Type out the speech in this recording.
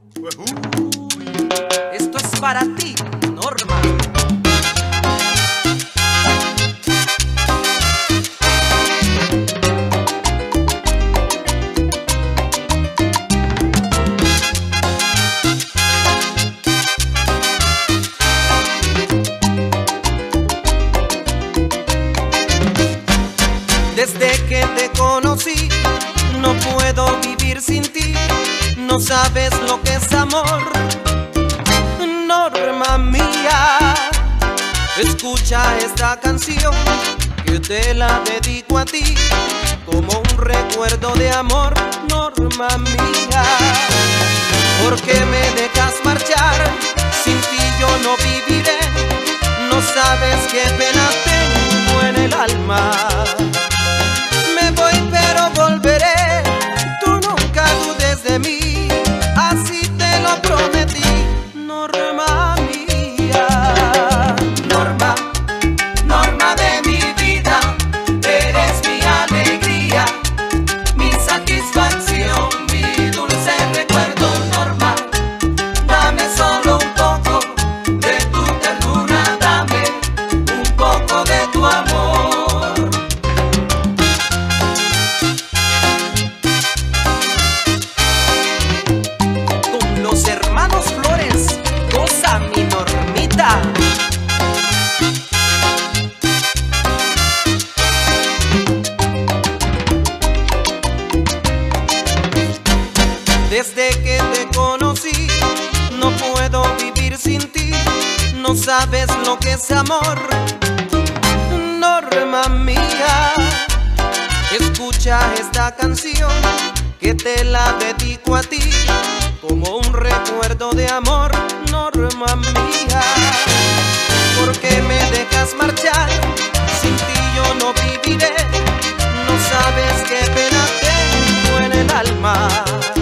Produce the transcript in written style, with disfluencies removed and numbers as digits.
Esto es para ti, Norma. Desde que te conocí, no puedo vivir sin ti. No sabes lo que es amor, Norma mía. Escucha esta canción que te la dedico a ti, como un recuerdo de amor, Norma mía. ¿Por qué me dejas marchar? Sin ti yo no viviré. No sabes qué pena tengo en el alma. Me voy pero volveré, tú nunca dudes de mí, así te lo prometí, Norma mía. Norma, Norma de mi vida, eres mi alegría, mi satisfacción, mi dulce recuerdo. Norma, dame solo un poco de tu ternura, dame un poco de tu amor. Con los hermanos Flores, goza mi Normita. Desde que te conocí, no puedo vivir sin ti. No sabes lo que es amor, Norma mía. Escucha esta canción que te la dedico a ti, como un recuerdo de amor, Norma mía. ¿Por qué me dejas marchar? Sin ti yo no viviré. No sabes qué pena tengo en el alma.